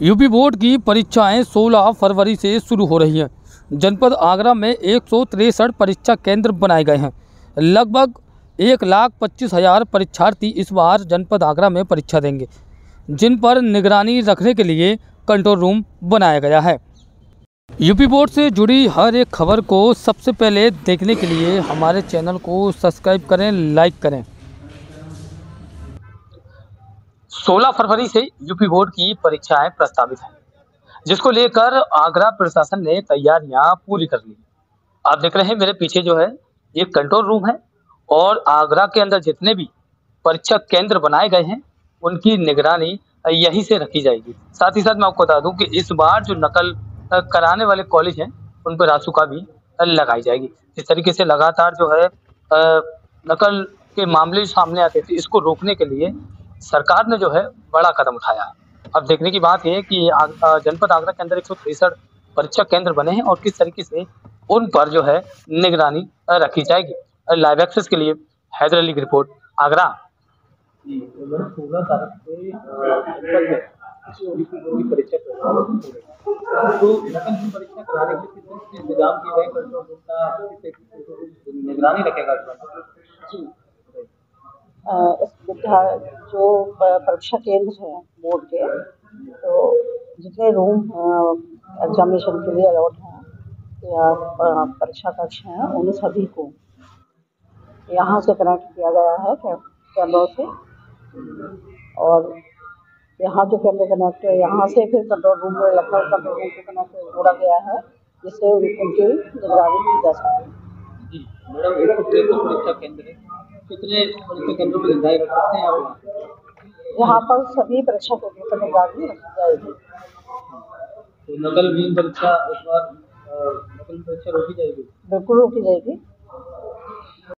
UP board की परीक्षाएं 16 फरवरी से शुरू हो रही हैं। जनपद आगरा में 163 परीक्षा केंद्र बनाए गए हैं। लगभग 1,25,000 परीक्षार्थी इस बार जनपद आगरा में परीक्षा देंगे, जिन पर निगरानी रखने के लिए कंट्रोल रूम बनाया गया है। यूपी बोर्ड से जुड़ी हर एक खबर को सबसे पहले देखने के लिए हमारे चैनल को सब्सक्राइब करें, लाइक करें। 16 फरवरी से यूपी बोर्ड की परीक्षाएं प्रस्तावित हैं, जिसको लेकर आगरा प्रशासन ने तैयारियां पूरी कर ली। आप देख रहे हैं मेरे पीछे जो है ये कंट्रोल रूम है और आगरा के अंदर जितने भी परीक्षा केंद्र बनाए गए हैं उनकी निगरानी यहीं से रखी जाएगी। साथ ही साथ मैं आपको बता दूं कि इस बार जो नकल कराने वाले कॉलेज हैं उन पर रासुका भी लगाई जाएगी। इस तरीके से लगातार जो है नकल के मामले सामने आते थे, इसको रोकने के लिए सरकार ने जो है बड़ा कदम उठाया है। अब देखने की बात यह है कि जनपद आगरा के अंदर 163 परीक्षा केंद्र बने हैं और किस तरीके से उन पर जो है निगरानी रखी जाएगी। लाइव एक्सेस के लिए हैदर अली की रिपोर्ट, आगरा। निगरानी रखेगा जो परीक्षा केंद्र हैं बोर्ड के, तो जितने रूम एग्जामिनेशन के लिए अलॉट हैं या परीक्षा कक्ष हैं, उन सभी को यहाँ से कनेक्ट किया गया है कैमरों से। और यहाँ जो कैमरे कनेक्ट है, यहाँ से फिर कंट्रोल रूम में लखनऊ कंट्रोल रूम को कनेक्ट जोड़ा गया है, जिससे उनकी निगरानी की जा सकती है। मैडम, परीक्षा केंद्र है, कितने परीक्षा केंद्रों में निगरानी रख सकते हैं आप? यहाँ पर सभी परीक्षा केंद्रों पर निगरानी रखी जाएगी। तो नकल परीक्षा इस बार नकल परीक्षा रोकी जाएगी? बिल्कुल रोकी जाएगी।